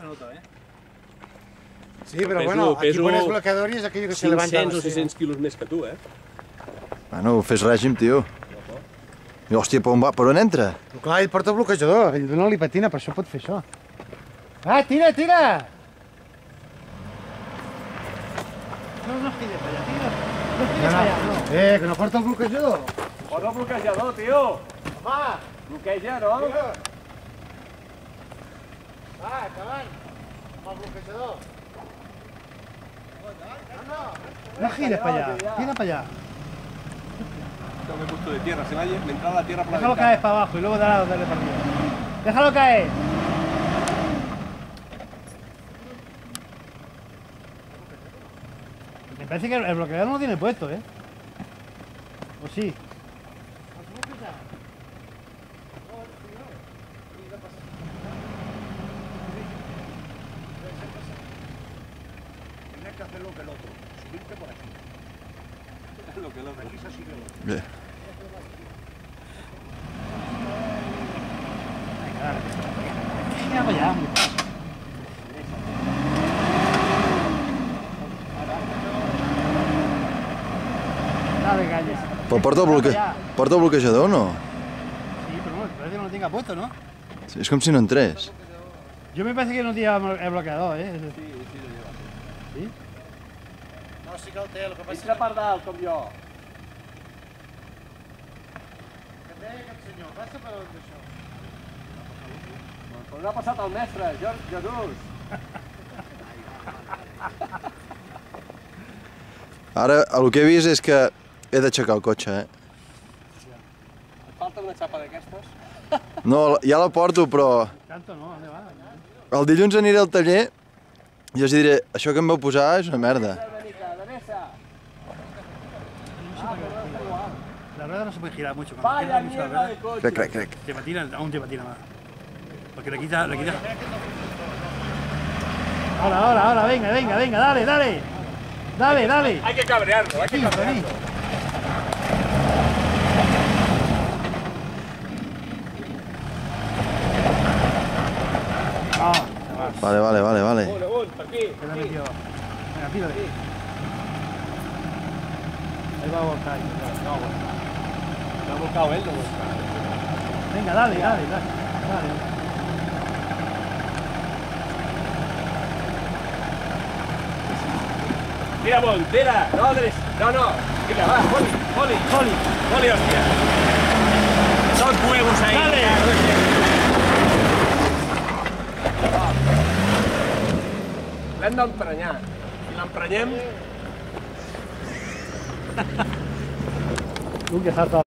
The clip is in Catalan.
se nota, Sí, però bueno, aquí pones bloqueador i és aquell que se levanta... 500 o 600 quilos més que tu, Bueno, fes règim, tio. I hòstia, per on entra? Clar, ell porta bloquejador, ell no li patina, per això pot fer això. Ah, tira, tira! No estigues allà, tira. No estigues allà, no. Que no porta el bloquejador. Posa el bloquejador, tio! Home! Bloqueja, no? Va, endavant, amb el bloquejador. No gires para allá, tira para allá. Tengo que puesto de tierra, se va a entrar la tierra por la Déjalo caer para abajo y luego darle para arriba. Déjalo caer. Me parece que el bloqueador no lo tiene puesto, ¿O sí? Tienes que hacer lo que el otro, subirte por aquí. Lo que el otro. Aquí se sigue el otro. Bé. Mira para allá. Dale, calles. Però porta el bloquejador o no? Sí, pero no, parece que no lo tenga puesto, ¿no? Sí, és com si no entrés. Yo me parece que no tiene el bloqueador, Sí, sí, lo lleva. ¿Sí? No, sí que el té, el que passa Entra per dalt, com jo. que té aquest senyor, passa per això. Per on ha passat el mestre, Jesús? Ara, el que he vist és que he d'aixecar el cotxe, Et falta una xapa d'aquestes? No, ja la porto, però Tanto no, ¿dónde va? el dilluns aniré al taller i els diré, això que em vau posar és una merda. Una mica, de mesa. La rueda no se puede girar mucho. Cuando Vaya giras mucho la mierda de rueda, coche. Crec. te patina, aún te patina más. Porque le quita. Ahora, venga, dale. Dale. Hay que cabrearlo, hay que Vení, vení. Vale. Un, per aquí. Te la metió abajo. Venga, tírale. Ahí va a volcar. No ha volcado él, no ha volcado. Venga, dale. Tira, Bon, tira. No, Vinga, va, Poli, hòstia. Dos huevos ahí. Dale. L'hem d'emprenyar. Si l'emprenyem... Nunca salta.